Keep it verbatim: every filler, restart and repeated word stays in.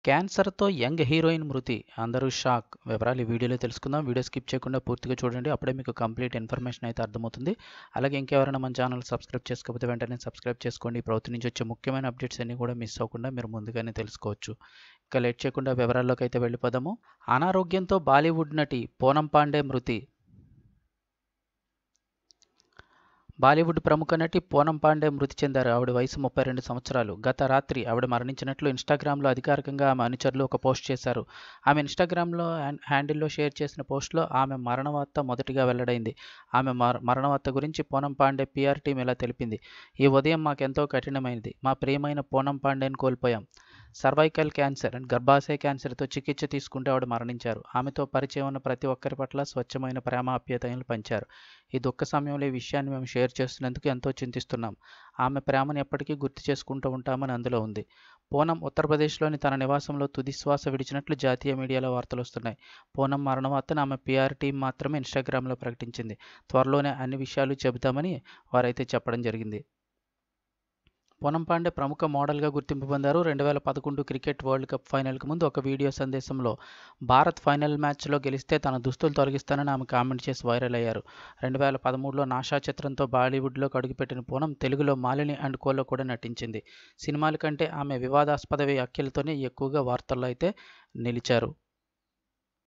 క్యాన్సర్‌తో young heroine మృతి. అందరూ షాక్. వివరాలు ఈ వీడియోలో తెలుసుకుందాం. వీడియో స్కిప్ చేయకుండా పూర్తిగా చూడండి. అప్పుడే మీకు కంప్లీట్ ఇన్ఫర్మేషన్ అయితే అర్థమవుతుంది. అలాగే ఇంకెవరైనా మన ఛానల్ సబ్స్క్రైబ్ చేసుకోకపోతే వెంటనే సబ్స్క్రైబ్ చేసుకోండి. ఈ ప్రభుత్వం నుంచి వచ్చే ముఖ్యమైన అప్డేట్స్ అన్నీ కూడా మిస్ అవ్వకుండా మీరు ముందుగానే తెలుసుకోవచ్చు. ఇక లేట్ చేయకుండా వివరాల్లోకి అయితే వెళ్ళిపోదాము. అనారోగ్యంతో బాలీవుడ్ నటి పూనం పాండే మృతి. బాలీవుడ్ ప్రముఖ నటి పూనం పాండే మృతి చెందారు. ఆవిడ వయసు ముప్పై రెండు సంవత్సరాలు. గత రాత్రి ఆవిడ మరణించినట్లు ఇన్స్టాగ్రామ్లో అధికారికంగా ఆమె అనుచరులు ఒక పోస్ట్ చేశారు. ఆమె ఇన్స్టాగ్రామ్లో హ్యాండిల్లో షేర్ చేసిన పోస్టులో ఆమె మరణ వార్త మొదటిగా వెల్లడైంది. ఆమె మరణ వార్త గురించి పూనం పాండే పీఆర్ టీం ఇలా తెలిపింది. ఈ ఉదయం మాకెంతో కఠినమైనది. మా ప్రియమైన పూనం పాండేని కోల్పోయాం. సర్వైకల్ క్యాన్సర్ అండ్ గర్భాశయ క్యాన్సర్తో చికిత్స తీసుకుంటే ఆవిడ మరణించారు. ఆమెతో పరిచయం ఉన్న ప్రతి ఒక్కరి పట్ల స్వచ్ఛమైన ప్రేమ ఆప్యాయతలను పంచారు. ఈ దుఃఖ సమయంలో ఈ విషయాన్ని మేము షేర్ చేస్తున్నందుకు ఎంతో చింతిస్తున్నాం. ఆమె ప్రేమను ఎప్పటికీ గుర్తు చేసుకుంటూ ఉంటామని అందులో ఉంది. పూనం ఉత్తరప్రదేశ్లోని తన నివాసంలో తుది శ్వాస విడిచినట్లు జాతీయ మీడియాలో వార్తలు వస్తున్నాయి. పూనం మరణ వార్తను ఆమె పీఆర్ టీం మాత్రమే ఇన్స్టాగ్రామ్లో ప్రకటించింది. త్వరలోనే అన్ని విషయాలు చెబుతామని వారైతే చెప్పడం జరిగింది. పూనం పాండే ప్రముఖ మోడల్గా గుర్తింపు పొందారు. రెండు వేల పదకొండు క్రికెట్ వరల్డ్ కప్ ఫైనల్కి ముందు ఒక వీడియో సందేశంలో భారత్ ఫైనల్ మ్యాచ్లో గెలిస్తే తన దుస్తులు తొలగిస్తానని ఆమె కామెంట్ చేసి వైరల్ అయ్యారు. రెండు వేల పదమూడులో నాషా చిత్రంతో బాలీవుడ్లోకి అడుగుపెట్టిన పూనం తెలుగులో మాలిని అండ్ కోలో కూడా నటించింది. సినిమాల కంటే ఆమె వివాదాస్పద వ్యాఖ్యలతోనే ఎక్కువగా వార్తల్లో అయితే నిలిచారు.